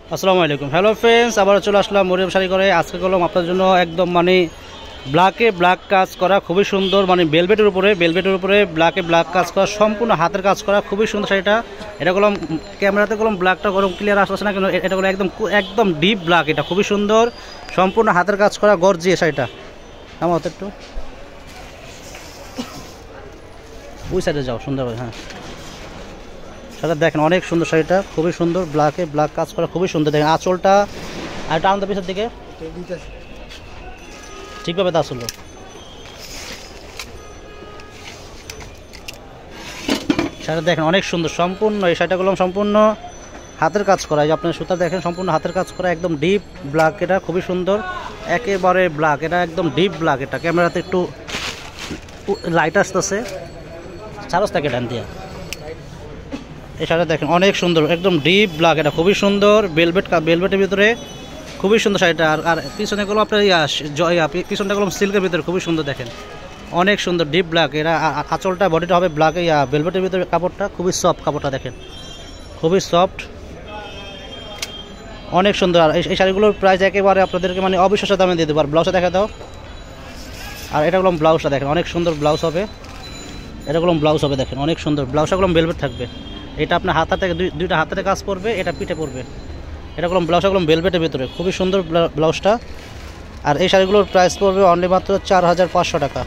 আসসালামু আলাইকুম। Hello friends, আবার চলে আসলাম মরিয়ম শাড়ি করে। আজকে করলাম আপনার জন্য একদম ব্ল্যাক কাজ করা, খুবই সুন্দর, বেলভেটের উপরে ব্ল্যাক কাজ করা, সম্পূর্ণ হাতের কাজ করা, খুবই সুন্দর শাড়িটা। এটা করলাম ক্যামেরাতে করলাম ব্ল্যাকটা গরম ক্লিয়ার আসছে না, কিন্তু এটা করলাম একদম ডিপ ব্ল্যাক। এটা খুবই সুন্দর, সম্পূর্ণ হাতের কাজ করা, গর্জিয়ে শাড়িটা। আমার একটু ওই সাইডে যাও, সুন্দর। হ্যাঁ, সেটা দেখেন, অনেক সুন্দর শাড়িটা, খুবই সুন্দর, ব্ল্যাক কাজ করা, খুবই সুন্দর। দেখেন আঁচলটা আর টান পিছের দিকে ঠিকভাবে তা আসলো। শাড়িটা দেখেন অনেক সুন্দর, সম্পূর্ণ এই শাড়িটা করলাম সম্পূর্ণ হাতের কাজ করা। এই যে আপনার সুতা দেখেন, সম্পূর্ণ হাতের কাজ করা, একদম ডিপ ব্ল্যাক। এটা খুবই সুন্দর, একেবারে ব্ল্যাক। এটা একদম ডিপ ব্ল্যাক। এটা ক্যামেরাতে একটু লাইট আসতেছে, সারস থাকে ডান দিয়ে। এই শাড়িটা দেখেন অনেক সুন্দর, একদম ডিপ ব্ল্যাক। এটা খুবই সুন্দর, বেলভেটের ভিতরে খুবই সুন্দর শাড়িটা। আর পিছনে গুলো আপনার পিছনটা গুলো সিল্কের ভিতরে, খুবই সুন্দর। দেখেন অনেক সুন্দর, ডিপ ব্ল্যাক। এরা আঁচলটা বডিটা হবে ব্ল্যাক, বেলভেটের ভিতরে কাপড়টা খুবই সফট। কাপড়টা দেখেন খুবই সফট, অনেক সুন্দর। আর এই শাড়িগুলোর প্রাইস একেবারে আপনাদেরকে অবিশ্বাস্য দামে দিয়ে দেবো। আর ব্লাউজটা দেখা দাও। আর এটা গুলো ব্লাউজটা দেখেন, অনেক সুন্দর ব্লাউজ হবে। এটা গুলো ব্লাউজ হবে, দেখেন অনেক সুন্দর ব্লাউজটা গুলো বেলভেট থাকবে। এটা আপনার হাতা থেকে দুইটা হাতের কাজ পড়বে, এটা পিঠে পড়বে। এটা করলাম ব্লাউজটা করলাম বেলভেটের ভিতরে, খুবই সুন্দর ব্লাউজটা। আর এই শাড়িগুলোর প্রাইস পড়বে অনলি মাত্র 4500 টাকা।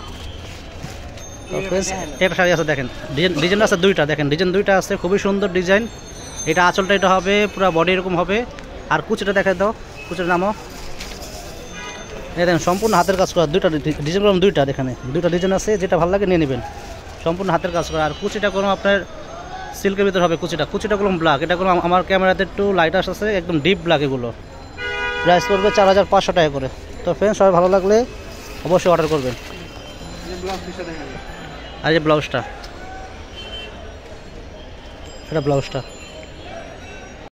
একটা শাড়ি আছে দেখেন, ডিজাইন আছে দুইটা, দেখেন ডিজাইন দুইটা আছে, খুবই সুন্দর ডিজাইন। এটা আঁচলটা এটা হবে পুরো বডি এরকম হবে। আর কুচিটা দেখা দাও, কুচির নামও দেখেন, সম্পূর্ণ হাতের কাজ করা। দুইটা ডিজাইন করলাম, দুইটা ডিজাইন আছে, যেটা ভালো লাগে নিয়ে নেবেন। সম্পূর্ণ হাতের কাজ করা। আর কুচিটা করলাম আপনার সিল্কের ভিতরে হবে। কুচিটা করলাম ব্ল্যাক। এটা করলাম আমার ক্যামেরাতে একটু লাইট আসছে, একদম ডিপ ব্ল্যাক। এগুলো প্রাইস পড়বে 4500 টাকা করে। তো ফ্রেন্ডস, সবাই ভালো লাগলে অবশ্যই অর্ডার করবেন। আর এই ব্লাউজটা, এটা ব্লাউজটা